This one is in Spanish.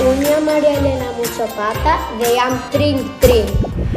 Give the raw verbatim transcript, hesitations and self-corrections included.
Según mi María Elena Muchopata, de am trin trin.